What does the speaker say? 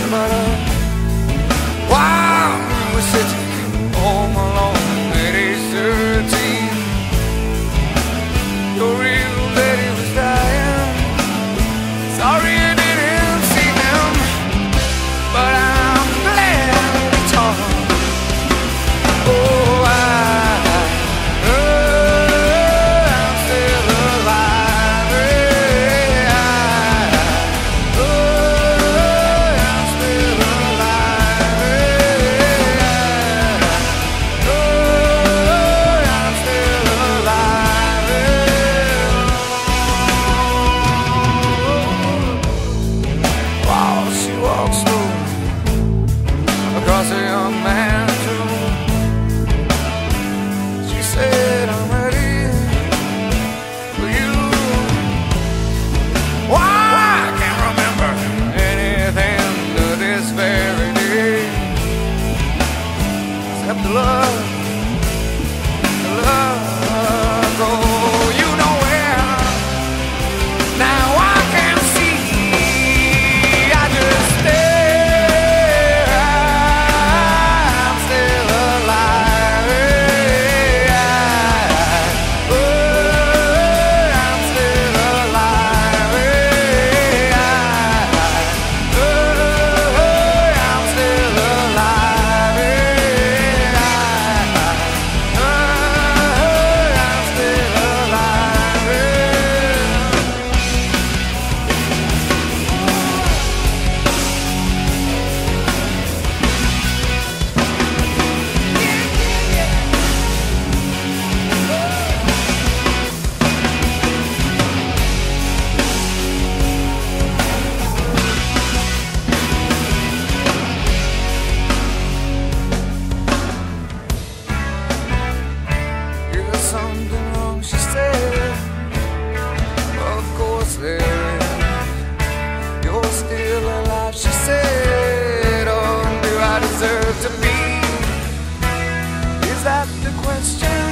But while we're sitting home alone at age 13, your real lady was dying. Sorry you didn't see them, but I'm glad it's on. Oh, I'm still alive. I'm still alive. I'm still alive. While she walks slow across a young man's room, she said, I'm ready for you. Why, I can't remember anything to this very day, except the love. Oh, you know where. Now I can see, I just stare. I'm still alive. I'm still alive. I'm still alive. I'm still alive. There's something wrong, she said. Of course there is. You're still alive, she said. Oh, do I deserve to be? Is that the question?